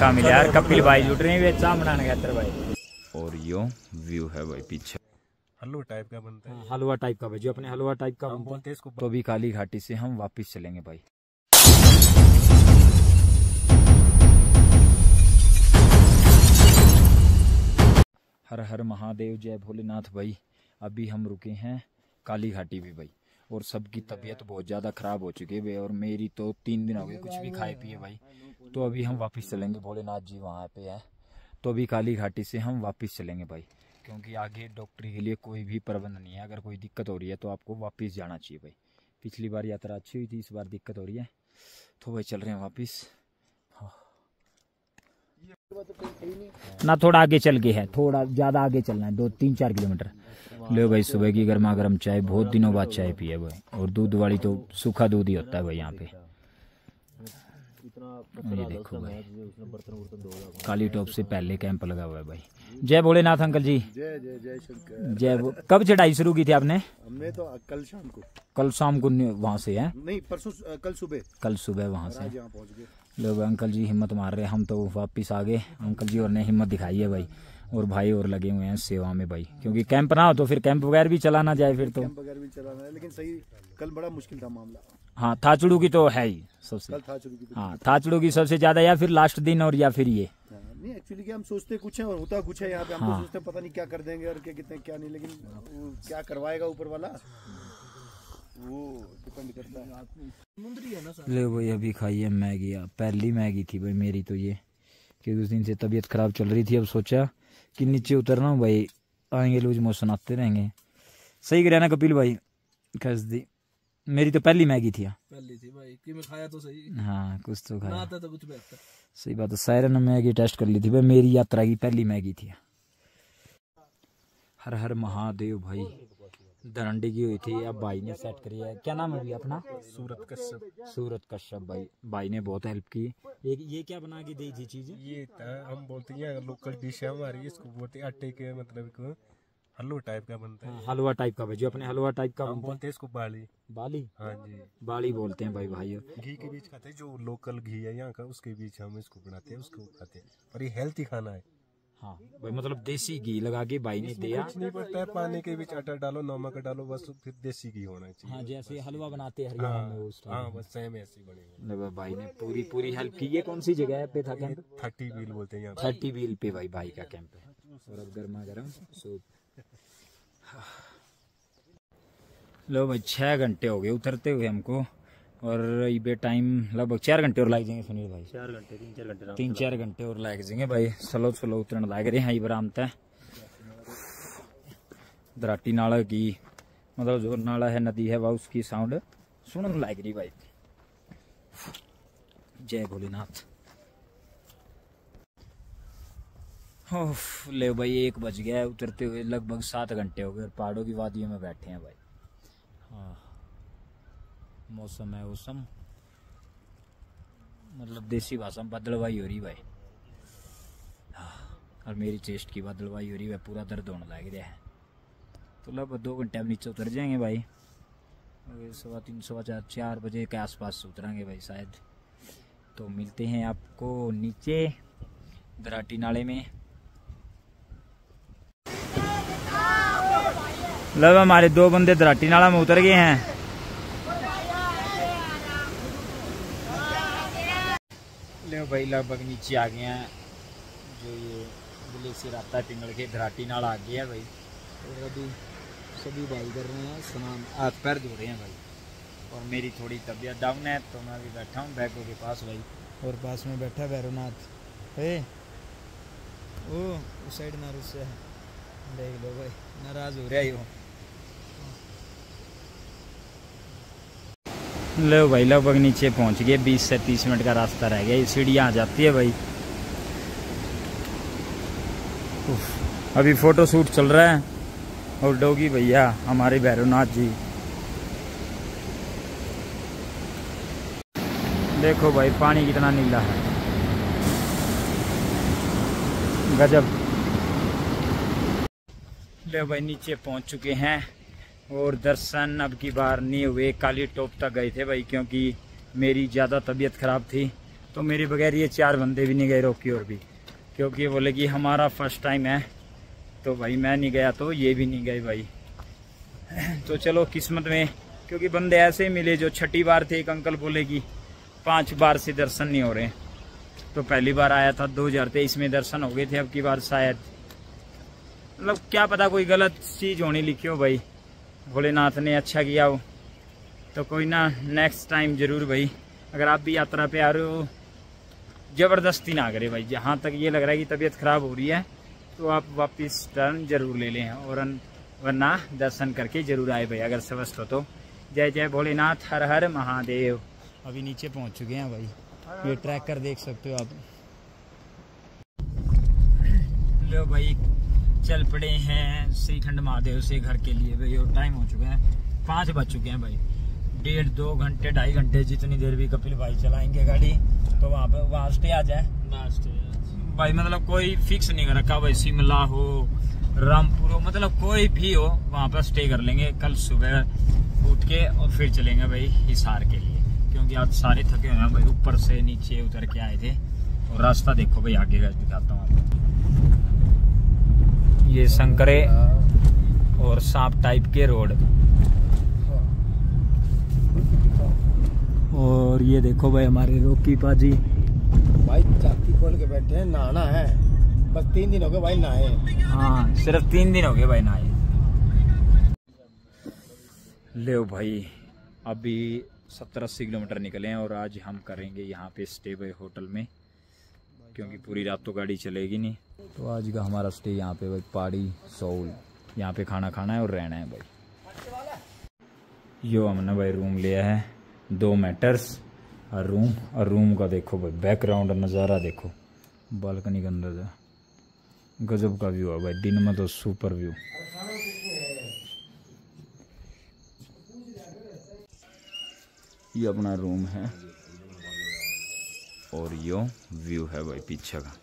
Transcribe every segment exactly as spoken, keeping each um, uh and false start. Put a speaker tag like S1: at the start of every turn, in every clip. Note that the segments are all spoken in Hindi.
S1: मौका मिला यार। कपिल भाई जुट रहे हैं चाह बनाने गए भाई। और यो व्यू है भाई पीछे,
S2: हलवा टाइप का बनता है।
S1: हलवा टाइप का भाई, जो अपने हलवा टाइप का बनता है इसको। तो अभी काली घाटी से हम वापस चलेंगे भाई। हर हर महादेव, जय भोलेनाथ भाई। अभी हम रुके हैं काली घाटी भी भाई, और सबकी तबीयत बहुत ज़्यादा ख़राब हो चुकी है भाई, और मेरी तो तीन दिन हो गए कुछ भी खाए पिए भाई। तो अभी हम वापस चलेंगे, भोलेनाथ जी वहाँ पे है। तो अभी काली घाटी से हम वापस चलेंगे भाई, क्योंकि आगे डॉक्टरी के लिए कोई भी प्रबंध नहीं है। अगर कोई दिक्कत हो रही है तो आपको वापस जाना चाहिए भाई। पिछली बार यात्रा अच्छी हुई थी, इस बार दिक्कत हो रही है तो भाई चल रहे हैं वापस। ना थोड़ा आगे चल गए है, थोड़ा ज़्यादा आगे चलना है, दो तीन चार किलोमीटर। लो भाई सुबह की गर्मा गर्म चाय, बहुत दिनों बाद चाय पिए भाई, और दूध वाली तो सूखा दूध ही होता है भाई यहाँ पे। ये देखो भाई काली टॉप से पहले कैंप लगा हुआ है भाई। जय भोलेनाथ अंकल जी।
S3: जय जय जय शंकर।
S1: जय। कब चढ़ाई शुरू की थी आपने?
S3: हमने तो कल शाम को।
S1: कल शाम को वहाँ से है?
S3: नहीं परसों, कल सुबह।
S1: कल सुबह वहाँ से
S3: यहाँ पहुँच गए।
S1: लोग अंकल जी हिम्मत मार रहे हैं, हम तो वापिस आ गए। अंकल जी और ने हिम्मत दिखाई है भाई, और भाई और लगे हुए हैं सेवा में भाई, क्योंकि कैंप ना हो तो फिर कैंप वगैरह भी चलाना जाए फिर तो।
S3: कैंप वगैरह भी चलाना है, लेकिन सही कल बड़ा मुश्किल था मामला।
S1: हाँ थाचड़ू की तो है ही सबसे।
S3: कल थाचड़ू की तो
S1: हाँ थाचड़ू की सबसे ज्यादा, या फिर लास्ट दिन और या फिर ये।
S3: नहीं एक्चुअली क्या हम सोचते कुछ है और होता कुछ है यहाँ पे। हम
S1: हाँ।
S3: तो सोचते पता नहीं क्या कर देंगे और क्या कितने क्या नहीं, लेकिन वो क्या करवाएगा ऊपर वाला वो डिपेंड करता है।
S1: ले भाई अभी खाइए मैगी, पहली मैगी थी भाई मेरी तो ये, कि उस दिन से तबीयत खराब चल रही थी। अब सोचा कि नीचे उतरना भाई, आएंगे लूज मोशन आते रहेंगे। सही करे ना कपिल भाई? कस दी मेरी तो पहली मैगी थी।
S2: पहली थी भाई कि मैं खाया तो सही।
S1: हाँ कुछ तो खाया,
S2: तो कुछ बेहतर।
S1: सही बात है। सायरन ने मैगी टेस्ट कर ली थी भाई, मेरी यात्रा की पहली मैगी थी। हर हर महादेव भाई। दरंडी की हुई थी, अब भाई ने सेट करी है। क्या नाम है भैया अपना?
S2: सूरत कश्यप।
S1: सूरत कश्यप भाई। भाई ने बहुत हेल्प की। एक ये क्या बना के दी थी चीज?
S2: ये हम बोलते हैं लोकल डिश है हमारी, इसको बोलते हैं आटे के मतलब को हलवा टाइप का बनता है।
S1: हलवा टाइप का भाई, जो अपने हलवा टाइप का
S2: हम बोलते हैं इसको बाली।
S1: बाली?
S2: हाँ जी
S1: बाली बोलते हैं भाई। भाई
S2: घी के बीच खाते हैं, जो लोकल घी है यहाँ का उसके बीच हम इसको बनाते हैं, उसको खाते हैं, और ये हेल्थी खाना है।
S1: हाँ भाई, मतलब देसी घी लगा के भाई ने दिया।
S2: कुछ नहीं पड़ता है, पानी के बीच आटा डालो, नमक डालो, बस फिर देसी घी होना चाहिए।
S1: हाँ जैसे हलवा बनाते हैं हरियाणा में उस टाइम।
S2: हाँ बस सेम ऐसे ही बनेगा।
S1: भाई ने पूरी पूरी हेल्प की। ये कौन सी जगह पे था कैंप?
S2: थर्टी व्हील बोलते हैं यहाँ।
S1: थर्टी व्हील पे भाई भाई का कैंप है। और अब गर्मा गर्म सूप। लो भाई छः घंटे हो गए उतरते हुए हमको, और ये टाइम लगभग चार घंटे और लग जाएंगे सुनील भाई।
S2: चार घंटे तीन चार घंटे
S1: तीन चार घंटे और लग जाएंगे भाई। स्लो स्लो उतरने लग रहे हैं बराम तय। दराटी नाला की मतलब जो नाला है, नदी है, वह उसकी साउंड सुनने लग रही भाई। जय भोलेनाथ। ले भाई एक बज गया है उतरते हुए, लगभग सात घंटे हो गए, और पहाड़ों की वादियों में बैठे हैं भाई। हाँ मौसम है मौसम, मतलब देसी भाषा में बदलवाई हो रही भाई। हाँ, और मेरी चेस्ट की बदलवाई हो रही है, पूरा दर्द होने लग रहा है। तो लगभग दो घंटे अब नीचे उतर जाएंगे भाई। सवा तीन सवा चार चार बजे के आसपास उतरेंगे भाई शायद। तो मिलते हैं आपको नीचे दराटी नाले में। लब हमारे दो बंदे दराटी नाला में उतर गए हैं। ले भाई लगभग नीचे आ गए हैं, जो ये ग्लेशियर आता है पिंगल के, दराटी नाला आ गया है भाई। और अभी सभी भाई कर रहे हैं स्नान, हाथ पैर धो रहे हैं भाई। और मेरी थोड़ी तबीयत डाउन है, तो मैं अभी बैठा हूँ बैगों के पास भाई। और पास में बैठा भैरवनाथ है। ओ उस साइड ना रुस्से देख लो भाई, नाराज हो रहा है वो। लो भाई लगभग नीचे पहुंच गए, बीस से तीस मिनट का रास्ता रह गया। ये सीढ़ियाँ आ जाती है भाई। अभी फोटो शूट चल रहा है, और डोगी भैया हमारे भैरवनाथ जी। देखो भाई पानी कितना नीला है, गजब। ले भाई नीचे पहुंच चुके हैं, और दर्शन अब की बार नहीं हुए। काली टॉप तक गए थे भाई, क्योंकि मेरी ज़्यादा तबीयत ख़राब थी, तो मेरे बगैर ये चार बंदे भी नहीं गए, रोकी और भी, क्योंकि बोले कि हमारा फर्स्ट टाइम है। तो भाई मैं नहीं गया तो ये भी नहीं गए भाई। तो चलो किस्मत में, क्योंकि बंदे ऐसे मिले जो छठी बार थे। एक अंकल बोले कि पांच बार से दर्शन नहीं हो रहे। तो पहली बार आया था दो हजार तेईस में, दर्शन हो गए थे। अब की बार शायद, मतलब क्या पता कोई गलत चीज़ होनी लिखी हो भाई, भोलेनाथ ने अच्छा किया हो। तो कोई ना, नेक्स्ट टाइम जरूर भाई। अगर आप भी यात्रा पे आ रहे हो, ज़बरदस्ती ना करे भाई। जहाँ तक ये लग रहा है कि तबीयत खराब हो रही है तो आप वापस टर्न जरूर ले लें, और वरना दर्शन करके जरूर आए भाई अगर स्वस्थ हो तो। जय जय भोलेनाथ, हर हर महादेव। अभी नीचे पहुंच चुके हैं भाई, ये ट्रैकर देख सकते हो आप। लो भाई, चल पड़े हैं श्रीखंड महादेव से घर के लिए भाई। और टाइम हो चुका है, पाँच बज चुके हैं भाई। डेढ़ दो घंटे ढाई घंटे जितनी देर भी कपिल भाई चलाएंगे गाड़ी, तो वहाँ पे वहाँ स्टे आ जाए भाई। मतलब कोई फिक्स नहीं कर रखा भाई, शिमला हो, रामपुर हो, मतलब कोई भी हो वहाँ पर स्टे कर लेंगे। कल सुबह उठ के और फिर चलेंगे भाई हिसार के लिए, क्योंकि आज सारे थके हुए हैं भाई। ऊपर से नीचे उतर के आए थे। और रास्ता देखो भाई, आगे का दिखाता हूँ आपको। ये संकरे और सांप टाइप के रोड, और ये देखो भाई हमारे रोकी पाजी
S3: भाई छाती खोल के बैठे हैं। नहाना है, बस तीन दिन हो गए भाई नहाए।
S1: हाँ, सिर्फ तीन दिन हो गए भाई नहाए। ले भाई, अभी सत्तर अस्सी किलोमीटर निकले हैं और आज हम करेंगे यहाँ पे स्टे भाई होटल में, क्योंकि पूरी रात तो गाड़ी चलेगी नहीं। तो आज का हमारा स्टे यहाँ पे भाई पहाड़ी सोल, यहाँ पे खाना खाना है और रहना है भाई। यो हमने भाई रूम लिया है, दो मैटर्स और रूम। और रूम का देखो भाई बैकग्राउंड नज़ारा देखो, बालकनी के अंदर जा गजब का व्यू है भाई। दिन में तो सुपर व्यू। ये अपना रूम है और यो व्यू है भाई पीछे का।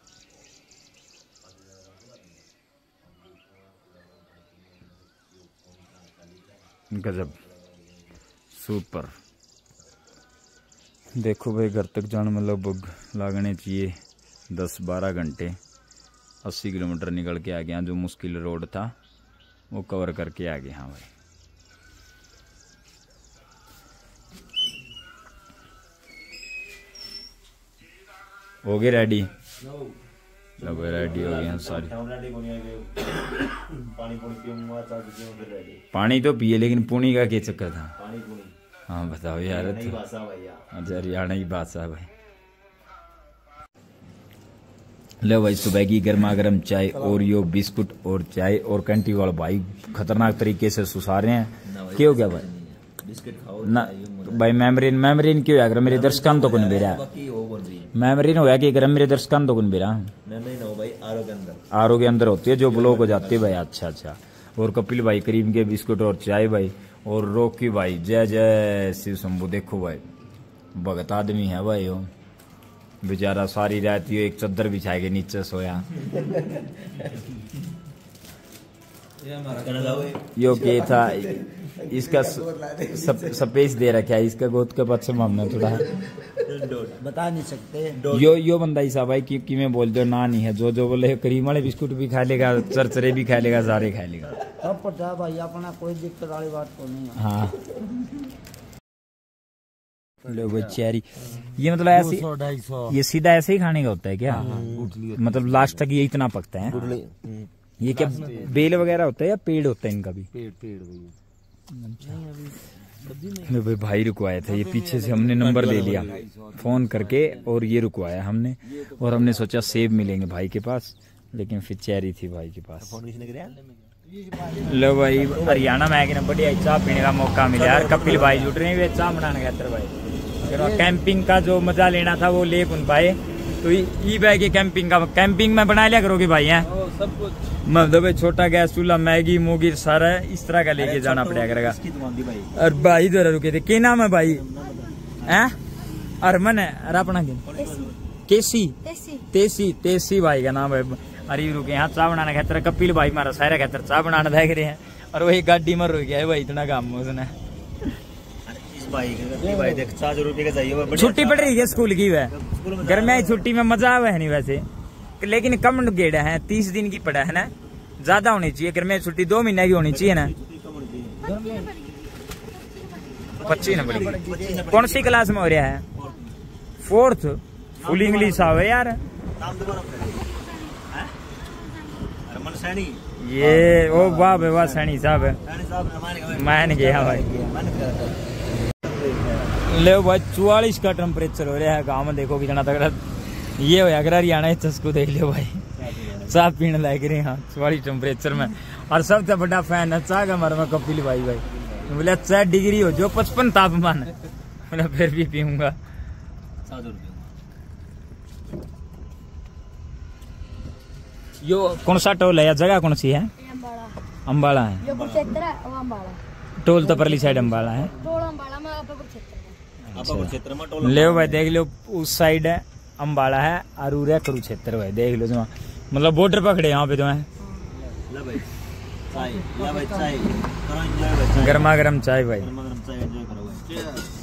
S1: गजब सुपर। देखो भाई, घर तक जाने में लगभग लागने चाहिए दस बारह घंटे। अस्सी किलोमीटर निकल के आ गया, जो मुश्किल रोड था वो कवर करके आ गए। हाँ भाई, हो गए रेडी? सब रेडी हो गए हैं सारी। पानी तो पिए, लेकिन पुणी का क्या चक्कर था? हाँ बताओ यार। अच्छा, हरियाणा की भाषा है भाई। लो भाई, सुबह की गर्मा गर्म चाय, ओरियो बिस्कुट और चाय। और कंटी वाला भाई खतरनाक तरीके से सुसा रहे हैं। क्या हो गया भाई? बिस्किट खाओ ना भाई। मेमरीन मेमरीन क्यों है? अगर मेरे दर्शकान तो कौन बेरा मेमरीन हो गया कि अगर मेरे दर्शकान तो कौन बेरा आरो के अंदर होती है जो ब्लॉक हो जाती है भाई। अच्छा अच्छा। और कपिल भाई करीम के बिस्कुट और चाय भाई। और रोकी भाई जय जय शिव शंभू। देखो भाई, भगत आदमी है भाई वो, बेचारा सारी रात यो एक चद्दर बिछाए के नीचे सोया। यो के था इसका स्पेस दे रखा है, इसका गोद के बच्चे मामला थोड़ा
S3: बता नहीं सकते।
S1: यो यो बंदा ही सा भाई कि, कि मैं बोल दो ना नहीं है। जो जो बोले करीम वाले बिस्कुट भी खा लेगा, चरचरे भी खा लेगा, सारे खा लेगा।
S3: सब पता है भाई, अपना कोई दिक्कत वाली बात तो नहीं है।
S1: हाँ लो भाई चेरी, ये मतलब ऐसे ये सीधा ऐसे ही खाने का होता है क्या? मतलब लास्ट तक ये इतना पकता है? ये क्या बेल वगैरह होता है या पेड़ होता है इनका भी?
S3: पेड़ पेड़
S1: भाई भाई भाई रुकवाया था ये पीछे से, हमने नंबर ले लिया फोन करके और ये रुकवाया हमने। और हमने सोचा सेब मिलेंगे भाई के पास, लेकिन फिर चेरी थी भाई के पास। लो भाई, हरियाणा में आके बढ़िया चाय पीने का मौका मिला यार। कपिल भाई जुट रहे हैं चाय बनाने के अंदर भाई। कैंपिंग का जो मजा लेना था वो ले कौन पाए, तो ई बैग के कैंपिंग का कैंपिंग में बना लिया करोगे भाई हैं सब कुछ। मतलब भाई छोटा गैस चूल्हा, मैगी मोगी सारा इस तरह का लेके जाना पड़ेगा करेगा। और भाई इधर रुके थे, क्या नाम है भाई? हैं अरमन है। अरे अपना केसी तेसी तेसी भाई का नाम है। अरे रुके यहाँ चाय बनाने खातर कपिल भाई हमारा सारा खातर चाय बनाने देख रहे हैं। और वही गाड़ी में रुक गया है भाई, इतना काम उसने।
S4: भाई देख चार रुपए का चाहिए।
S1: छुट्टी पड़ रही है स्कूल की वह गर्मिया छुट्टी में मजा आवा है नहीं वैसे, लेकिन कम गेड़ा है, तीस दिन की पड़ा है ना, ज्यादा होनी चाहिए। गर्मिया छुट्टी दो महीने की होनी चाहिए ना। पच्चीस नंबर कौन सी क्लास में हो रहा है? फोर्थ। फुल इंग्लिश आवे यार। ये ओ वाह भाई वाह सैनी साहब मान गया भाई। ले भाई चौवालीस का टेम्परेचर हो रहा है गाँव में, देखो कितना तगड़ा ये हो अगर हरियाणा चस्कू देख लो भाई, चाह पीने लग रहे हैं चौवालीस टेम्परेचर में। और सबसे बड़ा फैन है चाह का हमारे में कपिल भाई भाई बोले चार डिग्री हो जो पचपन तापमान बोला फिर भी पीऊंगा। यो कौन सा टोल है या जगह कौन सी है? अम्बाड़ा है।
S5: जो कुरुक्षेत्र है वो अम्बाड़ा।
S1: टोल तो परली साइड अम्बाड़ा है।
S5: टोल अम्बाड़ा में आपका कुरुक्षेत्र है।
S1: ले भाई देख लो उस साइड है अम्बाड़ा है और उरे कुरुक्षेत्र है, देख लो जो मतलब बॉर्डर पकड़े यहाँ पे तो है। गर्मा गर्म चाय भाई।